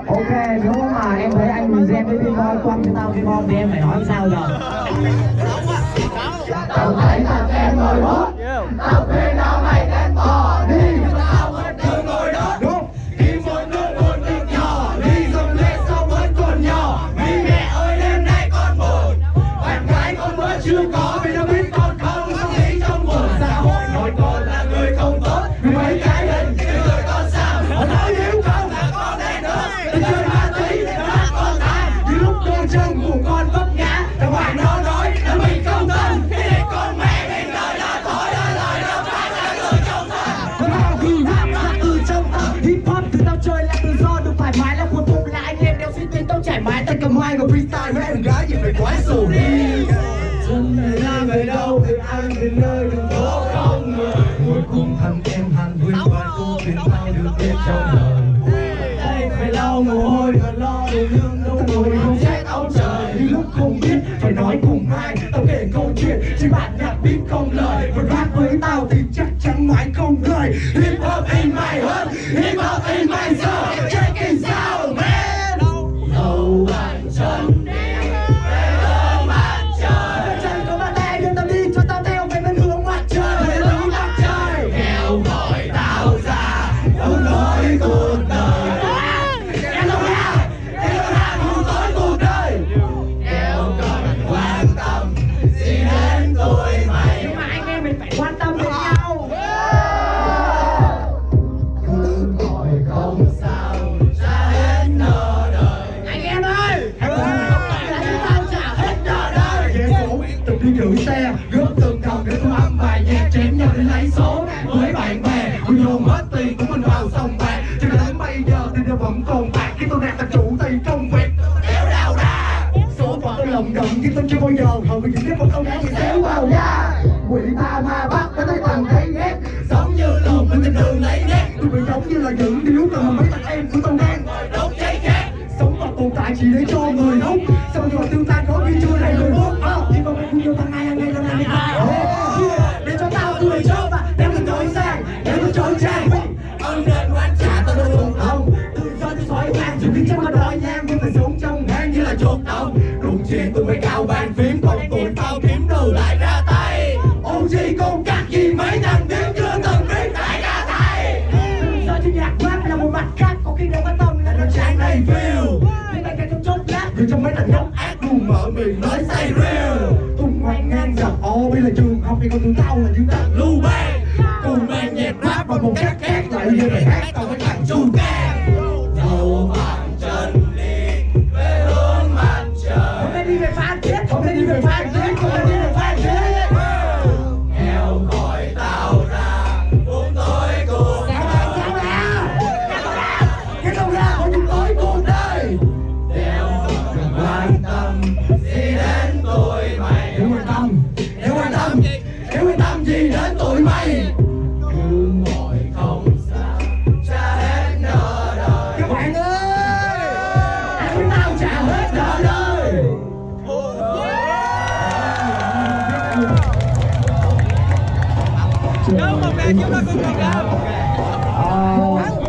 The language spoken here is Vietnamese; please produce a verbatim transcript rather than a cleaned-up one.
Ok, nếu mà em thấy anh mình xem với Pin-Boy quăng cho tao Pin-Boy thì em phải nói sao giờ? Tao thấy thằng em ngồi hút, tao khuyên nó mày đến bỏ đi. Tao vẫn cứ ngồi đó, khi một nước một nước nhỏ, đi dòng lên sau vẫn còn nhỏ. Vì mẹ ơi đêm nay con buồn, bạn gái con vẫn chưa có, vì nó biết con không có nghĩ trong buồn. Xã hội nói con là người không tốt, vì mấy cái hình như người con sao. Họ nói nếu không là con đen nữa, đi chơi ma túy để bắt con ta. Vì lúc đôi chân của con vấp ngã, thằng ngoại nó nói là mình không tâm. Thế con mẹ mình đời đã thói đã lời đâu phải là người trong tâm. Con hào hư hap là từ trong tâm. Hip hop từ tao chơi là tự do được thoải mái, là cuốn tụng là anh em đeo xuyên tuyến tao trải mái, tay cầm hai người freestyle với em gái gì phải quái sổ đi. Chân này ra về đâu thì anh đến nơi đường phố không ngờ. Cuối cùng thằng em hàng huynh và cô đến tao được biết trong đời. Đây phải lau mồ hôi và lo đồ lương đâu ngồi không trách ông trời. Nhưng lúc không biết phải nói cùng ai, tao kể câu chuyện trên bản nhạc beat không lời. Và rap với tao thì chắc chắn mãi không lời. Hip hop in my heart, hip hop in my soul. Check it out man. Dẫu bàn chân đi về hướng mặt trời, Chân có bạn bè đưa tao đi cho tao theo về bên hướng mặt trời. Về hướng mặt trời kêu gọi tao ra cứu nỗi cuộc đời. Em đâu ra, em đâu ra cứu nỗi cuộc đời. Nếu cần quan tâm gì đến tụi mày, nhưng mà anh em mình phải quan tâm đến nhau. cứ gọi không sao trả hết nợ đời. Anh em ơi, là chúng tao trả hết nợ đời. Ghé phố từng đi gửi xe, góp từng đồng để thu âm bài nhạc, chém nhau để lấy số với bạn bè. Mình dồn hết tiền của mình vào sòng bạc, cho đến bây giờ thì nó vẫn còn bạc. Khi tôi đạt thành chủ thì công việc đéo đào đà. Số phận tôi lòng động nhưng tôi chưa bao giờ hợp với những cái một câu nói gì xéo vào da. Quỷ tha ma bắt mới thấy thằng thấy ghét, giống như lồn bên trên đường lấy nét. Tôi bị giống như là những điếu cần mà mấy thằng em của tôi đang ngồi đốt cháy khét. Sống và tồn tại chỉ để cho người hút, xong rồi tiêu tan có khi chưa đầy người hút. Chỉ còn mình yêu thằng ai ngày lần này để cho tao cười cho và đem mình nói sang, đem mình trôi trang. Ơn đền oan trả tao đâu buồn không, tự do như sói hoang dù biết chắc mà đói nhang nhưng phải sống trong hang như là chuột đồng. Đụng chuyện tôi mới cao bàn phím, còn tụi tao kiếm đồ lại ra tay. Ôn gì công các gì mấy thằng tiếng chưa từng biết lại ra tay. Tự do trên nhạc rap là một mặt khác, có khi đâu có tâm là nó Trang này feel bên cạnh cái trong chốt lát. người trong mấy thằng nhóc ác luôn mở miệng nói say real. Tung hoành ngang dọc, ô bây là trường học thì còn tụi tao là những thằng Lưu bang cùng mang nhạc rap vào một cách khác, lại như bài hát tao với thằng chu can. Dẫu bàn chân đi về hướng mặt trời, hôm nay đi về Phan Thiết, hôm nay đi về Phan Thiết, hôm nay đi về Phan Thiết. kêu gọi tao ra cùng tôi cuộc Sao ra, sao ra, cái đâu ra có những tối cuộc đời. đeo đừng quan tâm gì đến tụi mày. Nếu quan tâm, Nếu quan tâm, nếu quan tâm gì đến tụi mày, cứ ngồi không sao trả hết nợ đời. các bạn ơi, chúng tao trả hết nợ đời. Chúc mừng bạn, chúc mừng cùng nhau.